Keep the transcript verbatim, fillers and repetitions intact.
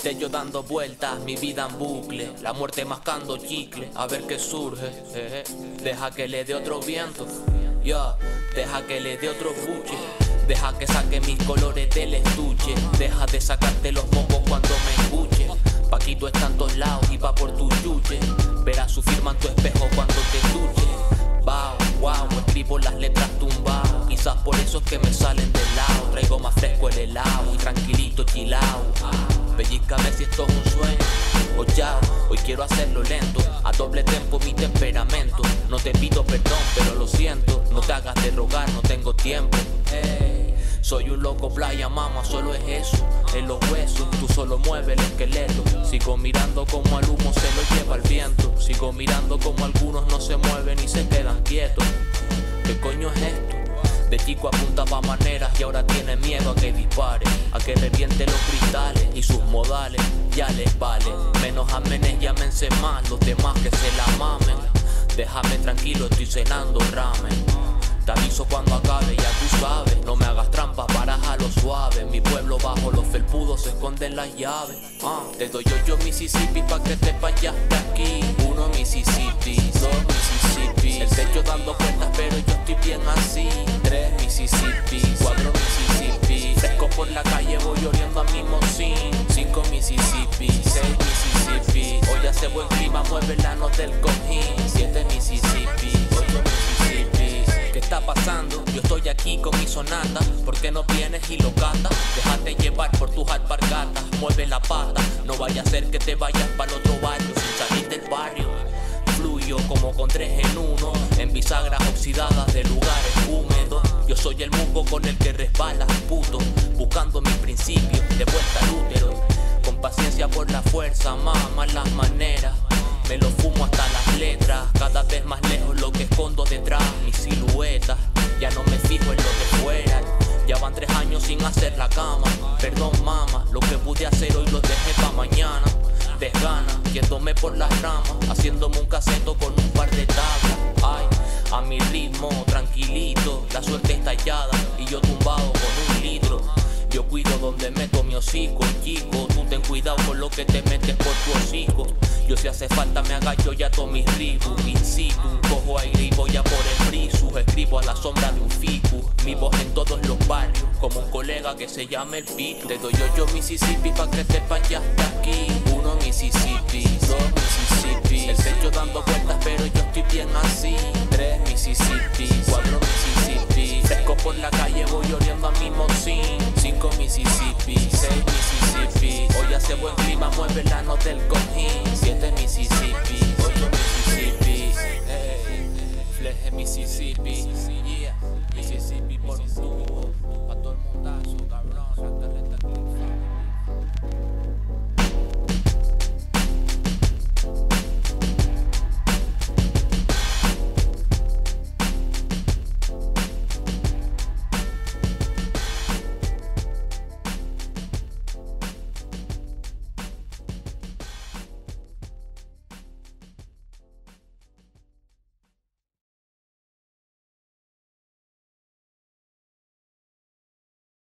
techo dando vueltas, mi vida en bucle, la muerte mascando chicle, a ver qué surge. eh, eh. Deja que le dé otro viento, ya, yeah. Deja que le dé otro buche, deja que saque mis colores del estuche, deja de sacarte los mocos cuando me escuche. Paquito está en todos lados y va por tu yuche, verás su firma en tu espejo cuando te duche. Wow, wow, escribo las letras tumbao, quizás por eso es que me salen del lado. Traigo más fresco el helado y tranquilito chilao. Pellízcame si esto es un sueño o ya, hoy quiero hacerlo lento, a doble tempo mi temperamento. No te pido perdón, pero lo siento, no te hagas de rogar, no tengo tiempo. Hey, soy un loco playa, mama, solo es eso, en los huesos, tú solo mueves el esqueleto. Sigo mirando como al humo se lo lleva el viento, sigo mirando como algunos no se mueven y se quedan quietos. ¿Qué coño es esto? De chico apuntaba maneras y ahora tiene miedo a que dispare, a que reviente los cristales y sus modales ya les vale. Menos amenes, llámense más, los demás que se la mamen. Déjame tranquilo, estoy cenando ramen. Te aviso cuando acabe, ya tú sabes. No me hagas trampas, baraja lo suave. En mi pueblo bajo los felpudos se esconden las llaves. ah, Te doy yo yo Mississippi pa' que te vayas de aquí. Uno Mississippi, dos Mississippi, el techo dando vueltas pero yo estoy bien así. Tres Mississippi, cuatro Mississippi, fresco por la calle voy oliendo a mi mocín. Cinco Mississippi, seis Mississippi, hoy hace buen clima, mueve la nota del cojín. Siete Mississippi, ocho Mississippi. ¿Qué está pasando? Yo estoy aquí con mi sonata. ¿Por qué no vienes y lo cantas? Déjate llevar por tus alpargatas, mueve la pata, no vaya a ser que te vayas para el otro barrio sin salir del barrio. Fluyo como con tres en uno, en bisagras oxidadas de lugares húmedos. Yo soy el musgo con el que resbalas, puto, buscando mis principios, de vuelta al útero. Con paciencia por la fuerza, más malas maneras. Me lo fumo hasta las letras, cada vez más lejos lo que escondo detrás. Mi silueta, ya no me fijo en lo de fuera. Ya van tres años sin hacer la cama. Perdón mama, lo que pude hacer hoy lo dejé pa' mañana. Desgana, yéndome por las ramas, haciéndome un caseto con un par de tablas. Ay, a mi ritmo, tranquilito, la suerte está hallada y yo tumbado con un litro. Yo cuido donde meto mi hocico, chico, tú ten cuidado con lo que te metes por tu hocico. Yo si hace falta me agacho y ato mis ribos, in situ, cojo aire y voy a por el friso. Escribo a la sombra de un ficus, mi voz en todos los barrios, como un colega que se llama el Pitu. Te doy yo yo Mississippi pa' que te vayas de aquí. Uno Mississippi, dos Mississippi, el techo dando vueltas pero yo estoy bien así. Tres Mississippi, cuatro Mississippi, fresco por la calle voy oliendo a mi mocín. Cinco Mississippi, seis Mississippi, hoy hace buen clima, mueve la nota del cojín. Siete Mississippi, ocho Mississippi, hey, fleje Mississippi.